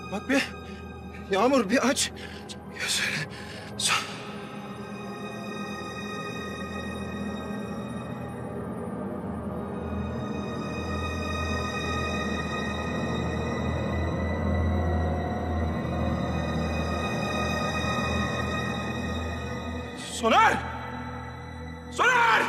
Bak bir. Yağmur bir aç. Gözleri. Soner! Soner!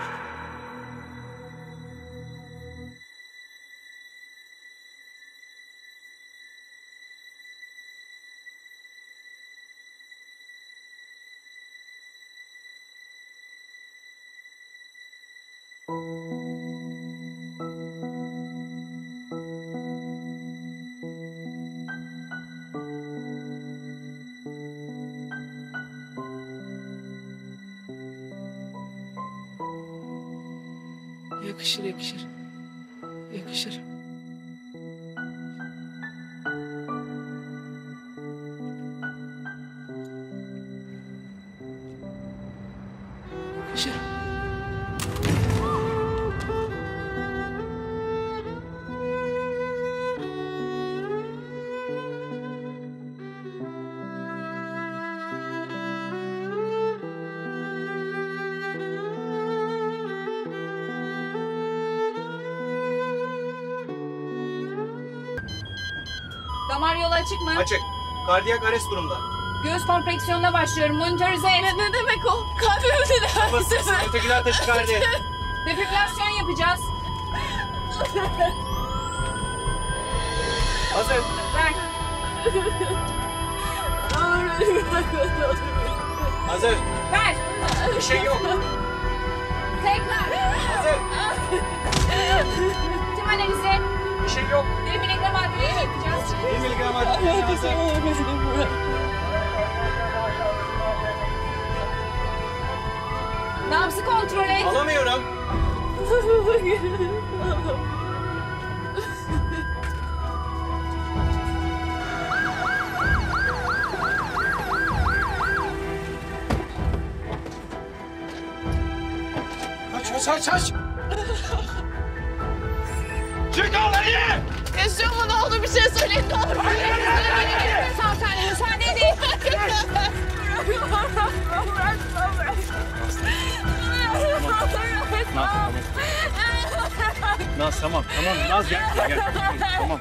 Yakışır, yakışır. Yakışır. Yakışır. Damar yolu açık mı? Açık. Kardiyak arrest durumda. Göğüs kompreksiyonuna başlıyorum. Monitörize et. Ne demek o? Kalbimi dinler misiniz? Ötekiler taşikardi. Defibrilasyon yapacağız. Hazır. Ver. Hazır. Ver. Bir şey yok. Tekrar. Hazır. Tim analizi. Bir şey yok. 1 miligram adliye yapacağız. 1 miligram adliye hazır. Nabzı kontrol et. Alamıyorum. Aç. Çık orayı! Yaşıyor mu? Ne oldu? Bir şey söyleyin. Ne olur. Sağ salim müsaade edin. Naz tamam. Naz gel. Tamam.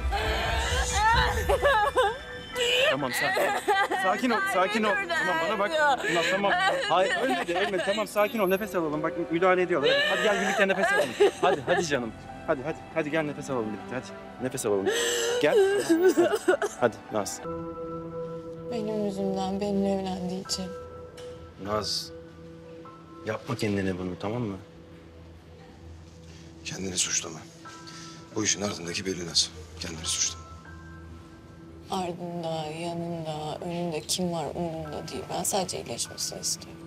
Tamam sakin ol. Tamam bana bak. Naz tamam. Hayır ölmedi. Tamam sakin ol. Nefes alalım. Bak müdahale ediyorlar. Hadi gel birlikte nefes alalım. Hadi canım. Hadi gel nefes alalım birlikte. Hadi nefes alalım. Gel. Hadi Naz. Benim yüzümden benimle evlendiği için. Naz. Yapma kendine bunu tamam mı? Kendini suçlama. Bu işin ardındaki belli Naz. Kendini suçlama. Ardında, yanında, önünde kim var umurumda değil. Ben sadece iyileşmesini istiyorum.